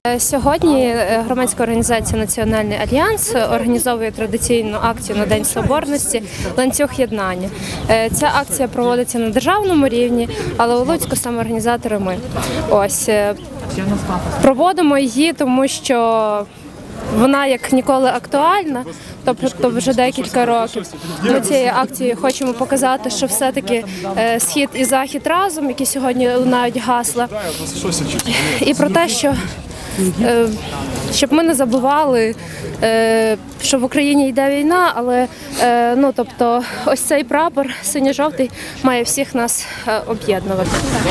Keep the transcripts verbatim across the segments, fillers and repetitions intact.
Сьогодні громадська організація «Національний альянс» організовує традиційну акцію на День Соборності «Ланцюг єднання». Ця акція проводиться на державному рівні, але у Луцьку саме організатори ми. Ось проводимо її, тому що вона як ніколи актуальна, тобто вже декілька років. Ми цією акцією хочемо показати, що все-таки схід і захід разом, які сьогодні лунають гасла, і про те, що щоб ми не забували, що в Україні йде війна, але ну, тобто, ось цей прапор синьо-жовтий має всіх нас об'єднувати.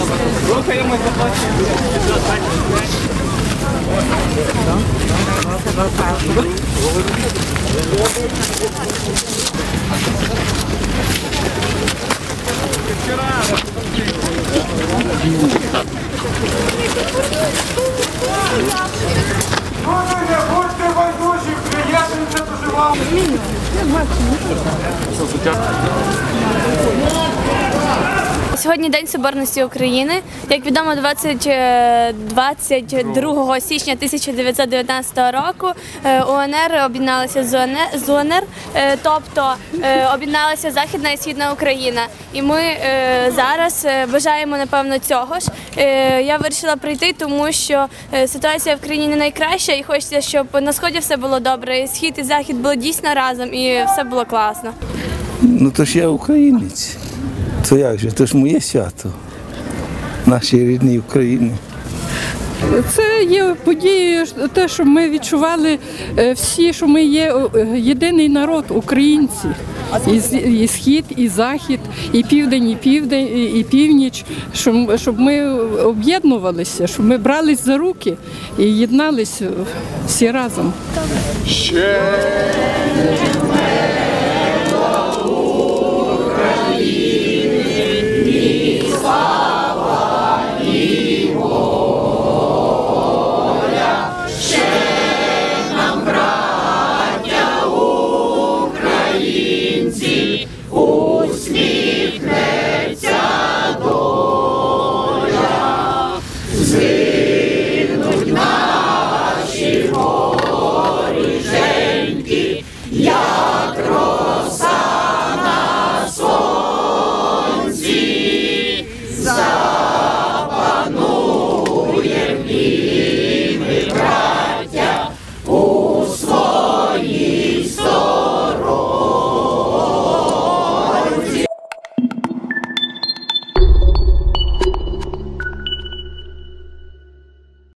Будьте байдужі, приєднуйтеся до живого. Сьогодні День Соборності України. Як відомо, двадцять другого січня тисяча дев'ятсот дев'ятнадцятого року УНР об'єдналися з УНР, тобто об'єдналася Західна і Східна Україна. І ми зараз бажаємо, напевно, цього ж. Я вирішила прийти, тому що ситуація в країні не найкраща і хочеться, щоб на Сході все було добре, і Схід і Захід були дійсно разом і все було класно. Ну то ж я українець. То як же? То ж моє свято нашій рідній Україні. Це є подією, те, що ми відчували всі, що ми є єдиний народ, українці. І схід, і захід, і південь, і південь, і північ, щоб ми об'єднувалися, щоб ми брались за руки і єдналися всі разом. Ще